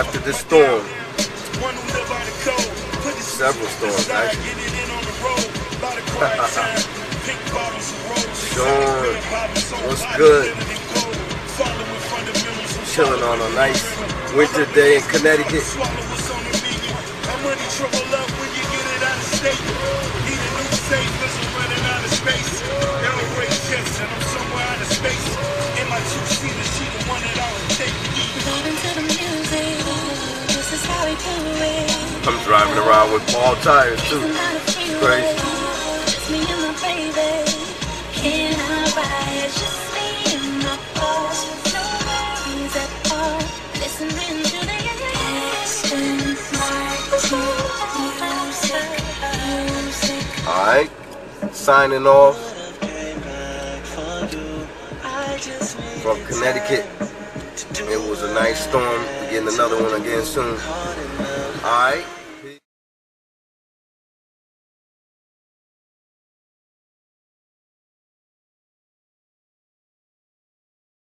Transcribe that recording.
after this storm. Several storms, actually. Sean, what's good? Chilling on a nice winter day in Connecticut. I'm driving around with ball tires too. Crazy. Alright, signing off from Connecticut. It was a nice storm. We're getting another one again soon. Alright.